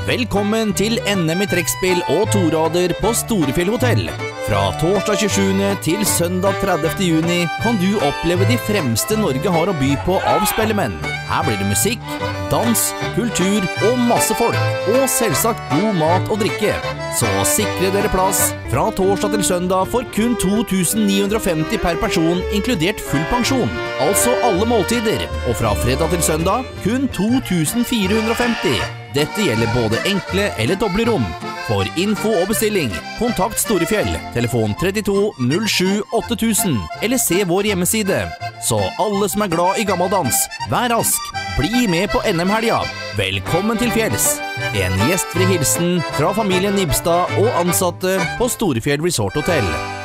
Velkommen til NM i trekkspill og torader på Storefjell Hotell. Fra torsdag 27. til søndag 30. juni kan du oppleve de fremste Norge har å by på av spellemenn. Her blir det musikk, dans, kultur og masse folk, og selvsagt god mat og drikke. Så sikre dere plass fra torsdag til søndag for kun 2.950 per person, inkludert full pensjon. Altså alle måltider, og fra fredag til søndag kun 2.450. Dette gjelder både enkle eller doble rom. For info og bestilling, kontakt Storefjell, telefon 32 07 8000, eller se vår hjemmeside. Så alle som er glad i gammeldans, vær rask, bli med på NM-helga. Velkommen til fjells. En gjestfri hilsen fra familien Nibstad og ansatte på Storefjell Resort Hotel.